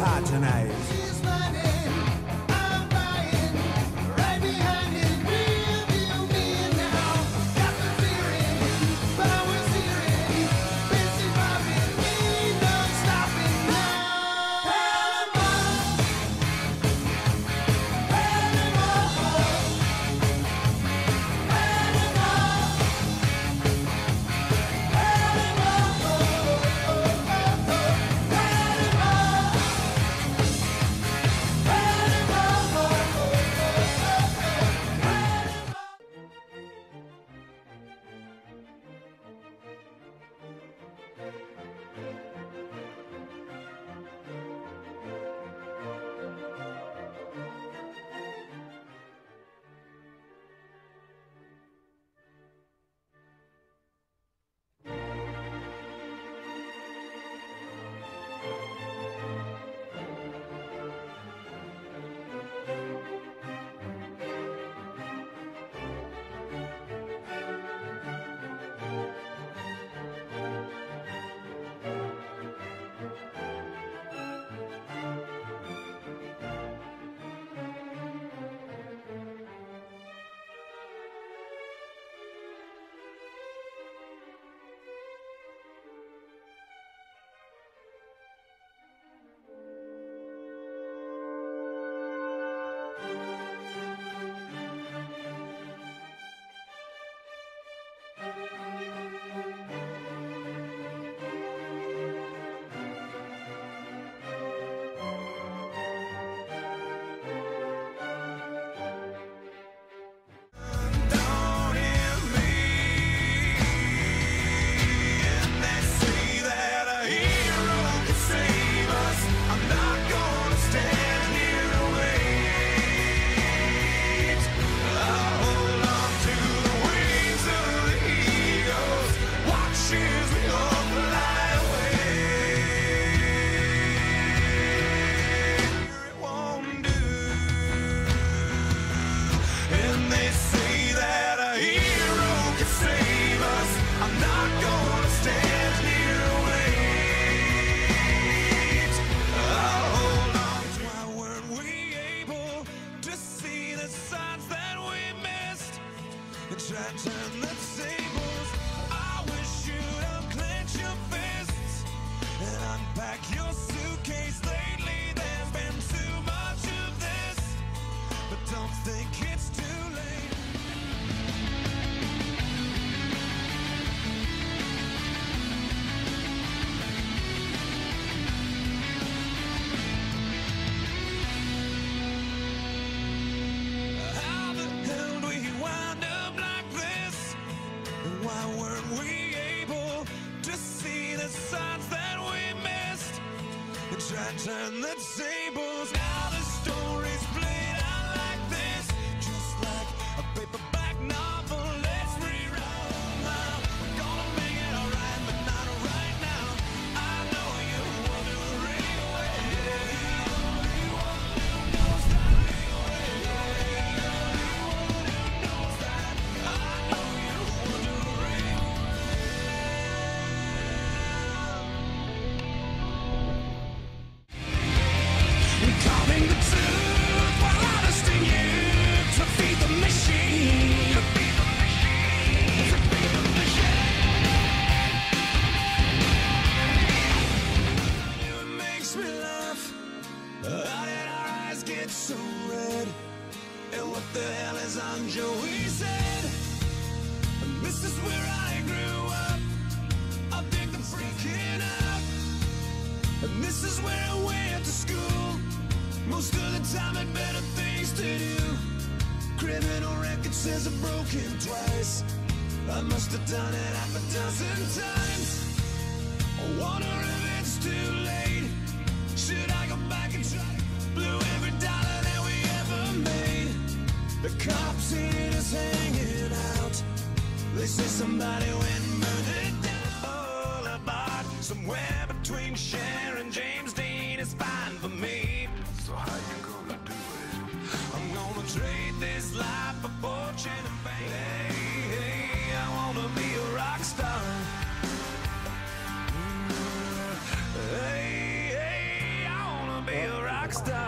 hot tonight. Turn the tables, now the story's played out like this, just like a paperback novel. Let's rewrite now. We're gonna make it alright, but not right now. I know you want to Calling the truth while harvesting you to feed the machine. To feed the machine. To feed the machine. It makes me laugh. How did our eyes get so red? And what the hell is on Joey said? And this is where I grew up. I think I'm freaking out. And this is where I went to school. Most of the time had better things to do. Criminal record says I've broken twice. I must have done it half a dozen times. I wonder if it's too late. Should I go back and try to blew every dollar that we ever made? The cops seen us hanging out. They say somebody went and burned it down. All about somewhere between Cher and James Dean is fine for me. So how you gonna do it? I'm gonna trade this life for fortune and fame. Hey, hey, I wanna be a rock star. Hey, hey, I wanna be star.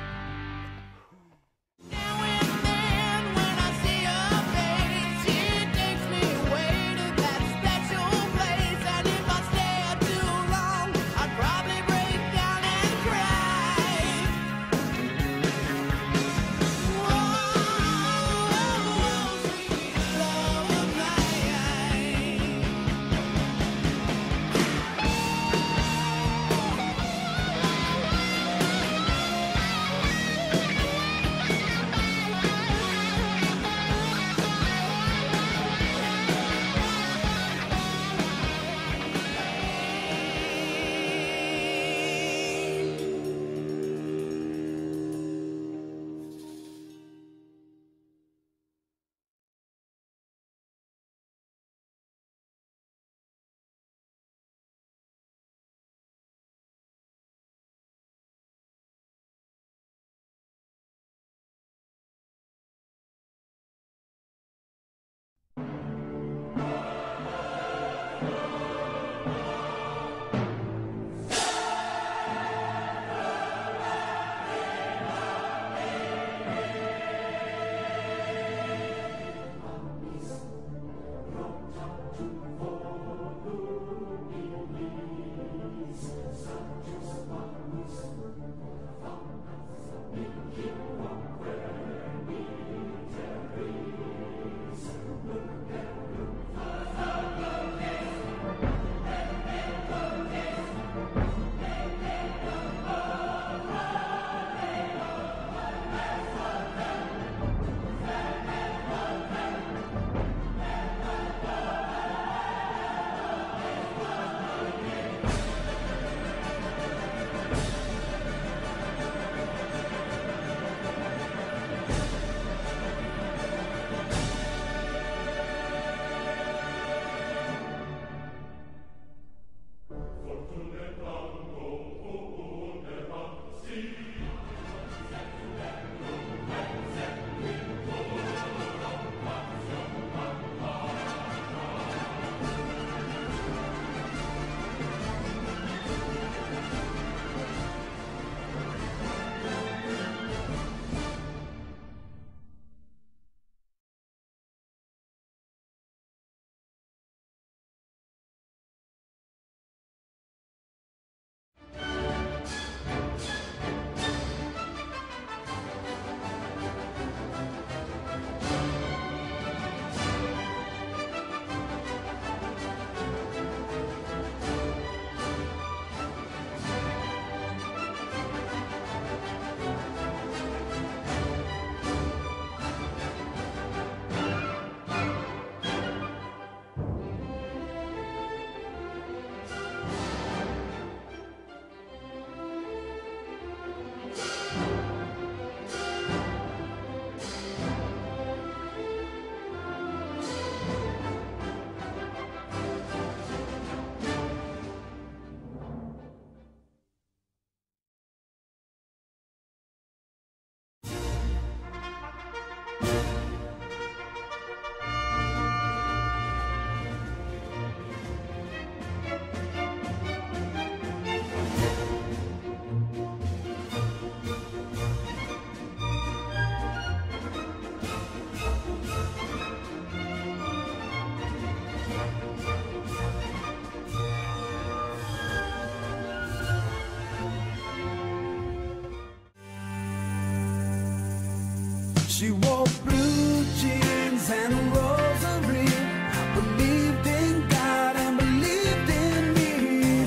She wore blue jeans and a rosary, believed in God and believed in me.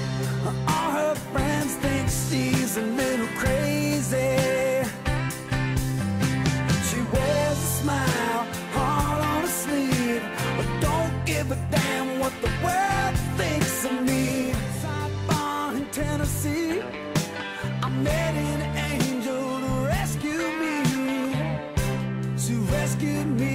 All her friends think she's a little crazy. She wears a smile hard on her sleeve, but don't give a damn what the world thinks of me. Sidebar in Tennessee, I met an angel to rescue me. She rescued me.